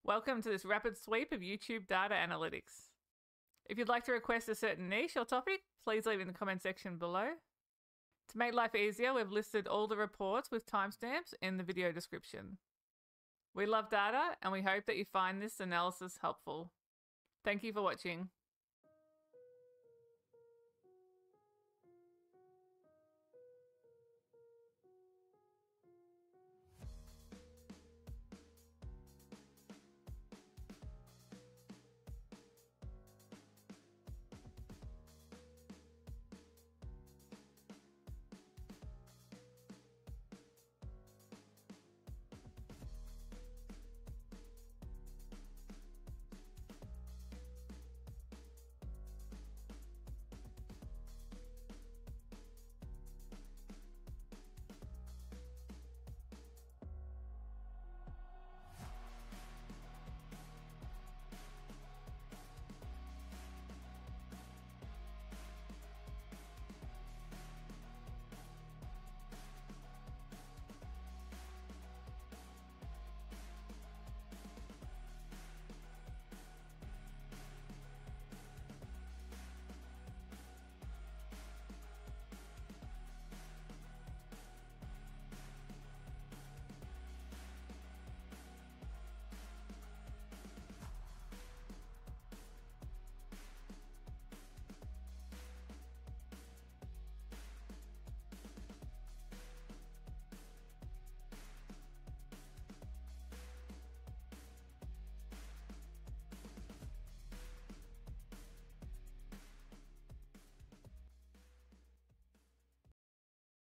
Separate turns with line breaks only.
Welcome to this rapid sweep of YouTube data analytics. If you'd like to request a certain niche or topic, please leave it in the comment section below. To make life easier, we've listed all the reports with timestamps in the video description. We love data and we hope that you find this analysis helpful. Thank you for watching.